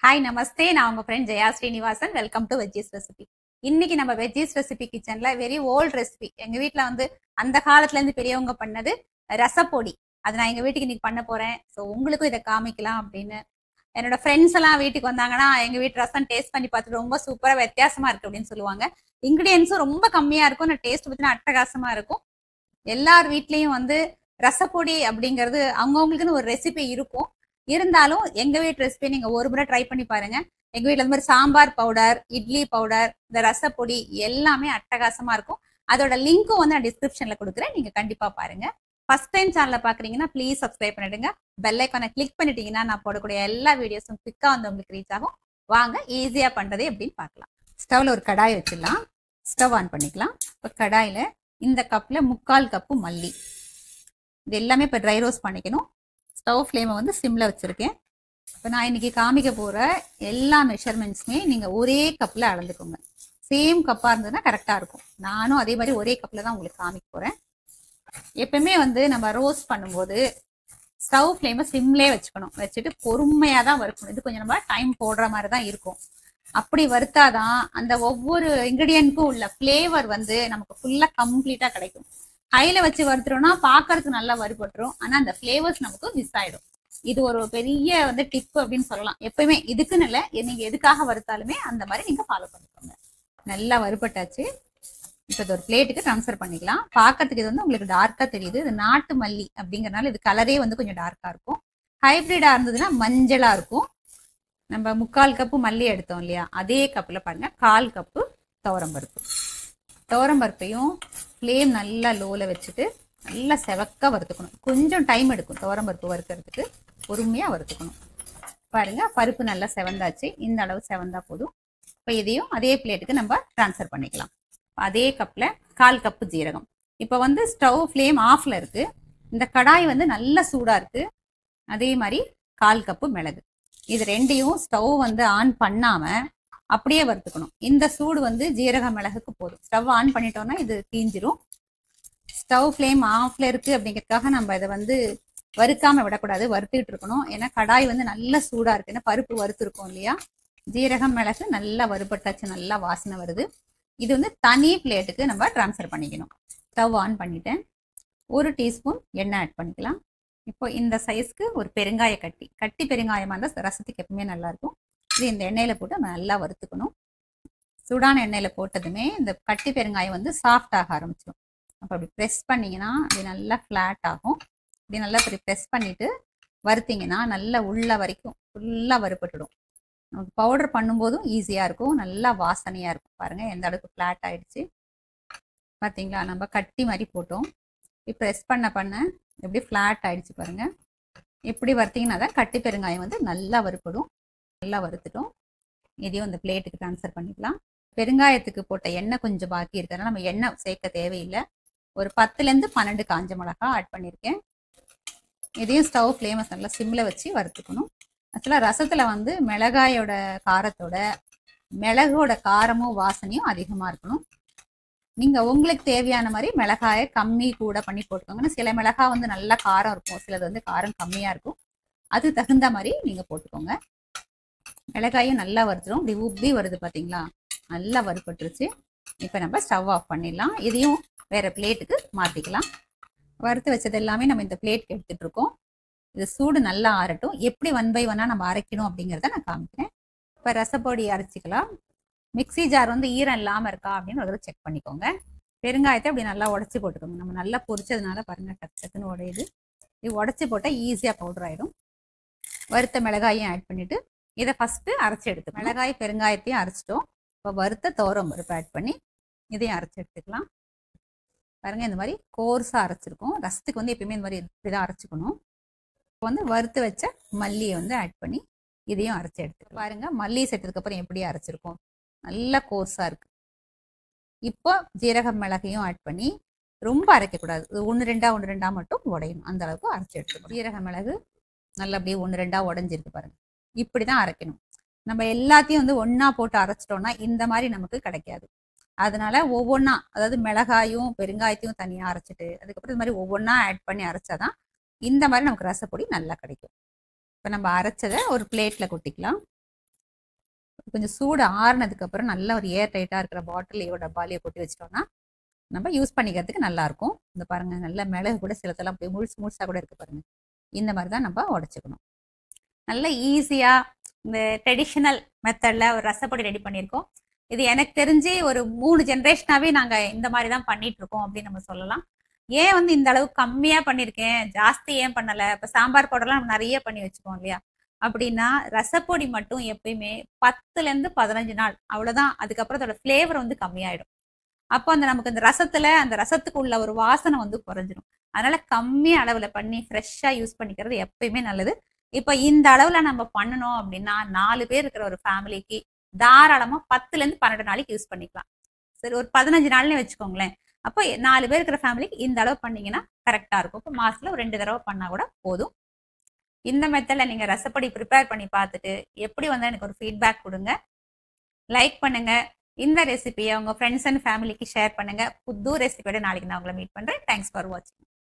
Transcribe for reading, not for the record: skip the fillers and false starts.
Hi, Namaste. நான் உங்க friend Jaya Srinivasan. Welcome to veggies recipe. இன்னைக்கு நம்ம veggies recipe kitchenல very old recipe. எங்க வீட்ல வந்து அந்த காலத்துல இருந்து பெரியவங்க பண்ணது ரசப்பொடி. அது நான் எங்க வீட்டுக்கு இன்னைக்கு பண்ண போறேன். சோ உங்களுக்கும் இத காமிக்கலாம் அப்படின்னு என்னோட ஃப்ரெண்ட்ஸ் எல்லாம் வீட்டுக்கு வந்தாங்கன்னா எங்க வீட்டு ரசம் டேஸ்ட் பண்ணி பார்த்துட்டு ரொம்ப சூப்பரா வித்தியாசமா இருக்கு அப்படின்னு சொல்லுவாங்க. இன்கிரிடியன்ஸும் ரொம்ப கம்மியா இருக்கும். நான் டேஸ்ட் பத்தினா அட்டகாசமா இருக்கும். எல்லார் வீட்லயும் வந்து ரசப்பொடி அப்படிங்கிறது அவங்கவுங்களுக்குன்னு ஒரு ரெசிபி இருக்கும். இருந்தாலும் எங்க வீட்டு ரெசிபி நீங்க ஒரு முறை ட்ரை பண்ணி பாருங்க. எங்க வீட்டுல இந்த மாதிரி சாம்பார் பவுடர், இட்லி பவுடர், இந்த ரசப்பொடி எல்லாமே அட்டகாசமா இருக்கும். அதோட லிங்க்கும் வந்து நான் டிஸ்கிரிப்ஷன்ல கொடுக்குறேன். நீங்க கண்டிப்பா பாருங்க. ஃபர்ஸ்ட் டைம் சேனலை பாக்குறீங்கன்னா ப்ளீஸ் சப்ஸ்கிரைப் பண்ணிடுங்க. பெல் ஐக்கானை கிளிக் பண்ணிட்டீங்கன்னா நான் போடக்கூடிய எல்லா வீடியோஸும் குவிக்கா வந்து உங்களுக்கு ரீச் ஆகும். வாங்க ஈஸியா பண்றது எப்படின்னு பார்க்கலாம். ஸ்டவ்ல ஒரு கடாய் வச்சிடலாம். ஸ்டவ் ஆன் பண்ணிக்கலாம். இப்போ கடாயில இந்த கப்ல 3/4 கப்பு மல்லி, இது எல்லாமே இப்போ ட்ரை ரோஸ்ட் பண்ணிக்கணும். ஸ்டவ் ஃப்ளேமை வந்து சிம்ல வச்சிருக்கேன். இப்போ நான் இன்னைக்கு காமிக்க போற எல்லா மெஷர்மெண்ட்ஸுமே நீங்க ஒரே கப்ல அளந்துக்கோங்க. சேம் கப்பா இருந்ததுன்னா கரெக்டா இருக்கும். நானும் அதே மாதிரி ஒரே கப்ல தான் உங்களுக்கு காமிக்க போறேன். எப்பவுமே வந்து நம்ம ரோஸ்ட் பண்ணும்போது ஸ்டவ் ஃப்ளேமை சிம்லே வச்சுக்கணும். வச்சுட்டு பொறுமையா தான் வறுக்கணும். இது கொஞ்சம் நம்ம டைம் போடுற மாதிரி தான் இருக்கும். அப்படி வறுத்தாதான் அந்த ஒவ்வொரு இன்கிரிடியன்ட்க்கும் உள்ள ஃப்ளேவர் வந்து நமக்கு ஃபுல்லா கம்ப்ளீட்டா கிடைக்கும். ஹைல வச்சு வறுத்துறோம்னா பாக்குறதுக்கு நல்லா வறுபட்டுரும், ஆனா அந்த ஃப்ளேவர்ஸ் நமக்கு மிஸ் ஆயிடும். இது ஒரு பெரிய வந்து டிப் அப்படின்னு சொல்லலாம். எப்பவுமே இதுக்குன்னு இல்லை, நீங்க எதுக்காக வறுத்தாலுமே அந்த மாதிரி நீங்க ஃபாலோ பண்ணிக்கோங்க. நல்லா வறுபட்டாச்சு. இப்போ இது ஒரு பிளேட்டுக்கு ட்ரான்ஸ்ஃபர் பண்ணிக்கலாம். பாக்கிறதுக்கு இது வந்து உங்களுக்கு டார்க்கா தெரியுது. இது நாட்டு மல்லி அப்படிங்கறதுனால இது கலரே வந்து கொஞ்சம் டார்க்கா இருக்கும். ஹைபிரிடா இருந்ததுன்னா மஞ்சளா இருக்கும். நம்ம 3/4 கப்பு மல்லி எடுத்தோம் இல்லையா, அதே கப்புல பாருங்க 1/4 கப்பு துவரம்பருப்பு. துவரம்பருப்பையும் ஃப்ளேம் நல்லா லோல வச்சுட்டு நல்லா செவக்க வறுத்துக்கணும். கொஞ்சம் டைம் எடுக்கும் துவரம்பருப்பு வறுக்கிறதுக்கு, பொறுமையா வறுத்துக்கணும். பாருங்க பருப்பு நல்லா செவந்தாச்சு. இந்த அளவு செவந்தா போதும். இப்போ இதையும் அதே பிளேட்டுக்கு நம்ம ட்ரான்ஸ்ஃபர் பண்ணிக்கலாம். அதே கப்ல 1/4 கப்பு ஜீரகம். இப்போ வந்து ஸ்டவ் ஃப்ளேம் ஆஃப்ல இருக்கு. இந்த கடாய் வந்து நல்ல சூடா இருக்கு. அதே மாதிரி 1/4 கப்பு மிளகு. இது ரெண்டையும் ஸ்டவ் வந்து ஆன் பண்ணாம அப்படியே வறுத்துக்கணும். இந்த சூடு வந்து ஜீரக மிளகுக்கு போதும். ஸ்டவ் ஆன் பண்ணிட்டோம்னா இது தீஞ்சிரும். ஸ்டவ் ஃப்ளேம் ஆஃப்ல இருக்கு அப்படிங்கிறதுக்காக நம்ம இதை வந்து வறுக்காம விடக்கூடாது, வறுத்துக்கிட்டு இருக்கணும். ஏன்னா கடாய் வந்து நல்ல சூடா இருக்கு. ஏன்னா பருப்பு வறுத்துருக்கோம் இல்லையா. ஜீரகம் மிளகு நல்லா வறுபட்டாச்சு, நல்லா வாசனை வருது. இது வந்து தனி பிளேட்டுக்கு நம்ம ட்ரான்ஸ்ஃபர் பண்ணிக்கணும். ஸ்டவ் ஆன் பண்ணிட்டேன். 1 டீஸ்பூன் எண்ணெய் ஆட் பண்ணிக்கலாம். இப்போ இந்த சைஸ்க்கு ஒரு பெருங்காய கட்டி பெருங்காயமா இருந்தால் ரசத்துக்கு எப்பவுமே நல்லா இருக்கும். இது இந்த எண்ணெயில போட்டு நல்லா வறுத்துக்கணும். சூடான எண்ணெயில போட்டதுமே இந்த கட்டி பெருங்காயம் வந்து சாஃப்ட் ஆக ஆரம்பிச்சிடும். அப்போ அப்படி ப்ரெஸ் பண்ணிங்கன்னா அப்படி நல்லா ஃப்ளாட் ஆகும். இப்படி நல்லா இப்படி ப்ரெஸ் பண்ணிட்டு வறுத்தீங்கன்னா நல்லா உள்ள வரைக்கும் ஃபுல்லாக வறுபட்டுடும். நமக்கு பவுடர் பண்ணும்போதும் ஈஸியாக இருக்கும், நல்லா வாசனையாக இருக்கும். பாருங்கள் எந்த அளவுக்கு ஃப்ளாட் ஆகிடுச்சு பார்த்தீங்களா. நம்ம கட்டி மாதிரி போட்டோம். இப்படி ப்ரெஸ் பண்ண எப்படி ஃப்ளாட் ஆகிடுச்சு பாருங்கள். இப்படி வறுத்தீங்கன்னா தான் கட்டி பெருங்காயம் வந்து நல்லா வறுப்படும். நல்லா வறுத்துட்டோம். இதையும் இந்த பிளேட்டுக்கு ட்ரான்ஸ்ஃபர் பண்ணிக்கலாம். பெருங்காயத்துக்கு போட்ட எண்ணெய் கொஞ்சம் பாக்கி இருக்கிறதுனால நம்ம எண்ணெய் சேர்க்க தேவையில்லை. ஒரு 10லேருந்து 12 காஞ்ச மிளகா ஆட் பண்ணியிருக்கேன். இதையும் ஸ்டவ் ஃப்ளேமை நல்லா சிம்மில் வச்சு வறுத்துக்கணும். ஆக்சுவலாக ரசத்தில் வந்து மிளகாயோட காரத்தோட மிளகோட காரமும் வாசனையும் அதிகமாக இருக்கணும். நீங்கள் உங்களுக்கு தேவையான மாதிரி மிளகாயை கம்மி கூட பண்ணி போட்டுக்கோங்க. சில மிளகா வந்து நல்லா காரம் இருக்கும், சிலது வந்து காரம் கம்மியாக இருக்கும். அது தகுந்த மாதிரி நீங்கள் போட்டுக்கோங்க. மிளகாயும் நல்லா வறுத்துடும். இப்படி உப்பி வருது பார்த்தீங்களா, நல்லா வறுபட்டுருச்சு. இப்போ நம்ம ஸ்டவ் ஆஃப் பண்ணிடலாம். இதையும் வேற பிளேட்டுக்கு மாற்றிக்கலாம். வறுத்து வச்சது எல்லாமே நம்ம இந்த பிளேட்டுக்கு எடுத்துட்டு இருக்கோம். இது சூடு நல்லா ஆறட்டும். எப்படி 1 by 1 நம்ம அரைக்கணும் அப்படிங்கிறத நான் காமிக்கிறேன். இப்போ ரசப்பொடி அரைச்சிக்கலாம். மிக்சி ஜார் வந்து ஈரம் இல்லாமல் இருக்கா அப்படின்னு ஒரு செக் பண்ணிக்கோங்க. பெருங்காயத்தை அப்படி நல்லா உடச்சி போட்டுக்கோங்க. நம்ம நல்லா பொரிச்சதுனால பாருங்க டக்குன்னு உடையுது. இது உடச்சி போட்டால் ஈஸியாக பவுடர் ஆகிடும். வறுத்த மிளகாயும் ஆட் பண்ணிட்டு இதை ஃபஸ்ட்டு அரைச்சி எடுத்து மிளகாய் பெருங்காயத்தையும் அரைச்சிட்டோம். இப்போ வறுத்த துவரம்பருப்பு ஆட் பண்ணி இதையும் அரைச்சி எடுத்துக்கலாம். பாருங்கள் இந்த மாதிரி கோர்ஸாக அரைச்சிருக்கோம். ரசத்துக்கு வந்து எப்பயுமே இந்த மாதிரி இப்படிதான் அரைச்சிக்கணும். இப்போ வந்து வறுத்து வச்ச மல்லியை வந்து ஆட் பண்ணி இதையும் அரைச்சி எடுத்துக்கலாம். பாருங்கள் மல்லி சேர்த்ததுக்கப்புறம் எப்படி அரைச்சிருக்கோம், நல்லா கோர்ஸாக இருக்குது. இப்போ ஜீரக மிளகையும் ஆட் பண்ணி ரொம்ப அரைக்கக்கூடாது. 1-2 மட்டும் உடையணும். அந்த அளவுக்கு அரைச்சி எடுத்துக்கணும். ஜீரக மிளகு நல்லா அப்படியே 1-2 உடஞ்சிருக்கு பாருங்க. இப்படி தான் அரைக்கணும். நம்ம எல்லாத்தையும் வந்து ஒன்றா போட்டு அரைச்சிட்டோம்னா இந்த மாதிரி நமக்கு கிடைக்காது. அதனால ஒவ்வொன்றா, அதாவது மிளகாயும் பெருங்காயத்தையும் தனியாக அரைச்சிட்டு அதுக்கப்புறம் இந்த மாதிரி ஒவ்வொன்றா ஆட் பண்ணி அரைச்சாதான் இந்த மாதிரி நமக்கு ரசப்பொடி நல்லா கிடைக்கும். இப்போ நம்ம அரைச்சதை ஒரு பிளேட்டில் கொட்டிக்கலாம். கொஞ்சம் சூடு ஆறுனதுக்கு அப்புறம் நல்ல ஒரு ஏர் டைட்டா இருக்கிற பாட்டிலையோ டப்பாலையோ கொட்டி வச்சிட்டோம்னா நம்ம யூஸ் பண்ணிக்கிறதுக்கு நல்லா இருக்கும். இந்த பாருங்க நல்ல மிளகு கூட சிலதெல்லாம் போய் முழுசா கூட இருக்கு பாருங்க. இந்த மாதிரி தான் நம்ம உடைச்சுக்கணும். நல்ல ஈஸியா இந்த ட்ரெடிஷனல் மெத்தட்ல ஒரு ரசப்பொடி ரெடி பண்ணியிருக்கோம். இது எனக்கு தெரிஞ்சு ஒரு 3 ஜென்ரேஷனாவே நாங்க இந்த மாதிரி தான் பண்ணிட்டு இருக்கோம் அப்படின்னு நம்ம சொல்லலாம். ஏன் வந்து இந்த அளவு கம்மியா பண்ணியிருக்கேன், ஜாஸ்தி ஏன் பண்ணல? இப்ப சாம்பார் பவுடர்லாம் நம்ம நிறைய பண்ணி வச்சுக்கோம் இல்லையா? அப்படின்னா ரசப்பொடி மட்டும் எப்பயுமே 10ல இருந்து 15 நாள் அவ்வளவுதான். அதுக்கப்புறம் அதோட ஃபிளேவர் வந்து கம்மியாயிடும். அப்போ அந்த நமக்கு அந்த ரசத்துல அந்த ரசத்துக்கு உள்ள ஒரு வாசனை வந்து குறைஞ்சிடும். அதனால கம்மி அளவுல பண்ணி ஃப்ரெஷ்ஷா யூஸ் பண்ணிக்கிறது எப்பயுமே நல்லது. இப்ப இந்த அளவுல நம்ம பண்ணணும் அப்படின்னா 4 பேர் இருக்கிற ஒரு ஃபேமிலிக்கு தாராளமா 10ல இருந்து 12 நாளைக்கு யூஸ் பண்ணிக்கலாம். சரி, ஒரு 15 நாள்னு வச்சுக்கோங்களேன். அப்போ 4 பேர் இருக்கிற ஃபேமிலிக்கு இந்த அளவு பண்ணீங்கன்னா கரெக்டா இருக்கும். இப்போ மாசத்துல ஒரு 2 தடவை பண்ணா கூட போதும். இந்த மெத்தட்ல நீங்க ரசப்பொடி ப்ரிப்பேர் பண்ணி பார்த்துட்டு எப்படி வந்தா எனக்கு ஒரு ஃபீட்பேக் கொடுங்க. லைக் பண்ணுங்க. இந்த ரெசிபியை உங்க ஃப்ரெண்ட்ஸ் அண்ட் ஃபேமிலிக்கு ஷேர் பண்ணுங்க. புது ரெசிபியோட நாளைக்கு நான் உங்களை மீட் பண்றேன். தேங்க்ஸ் ஃபார் வாட்சிங்.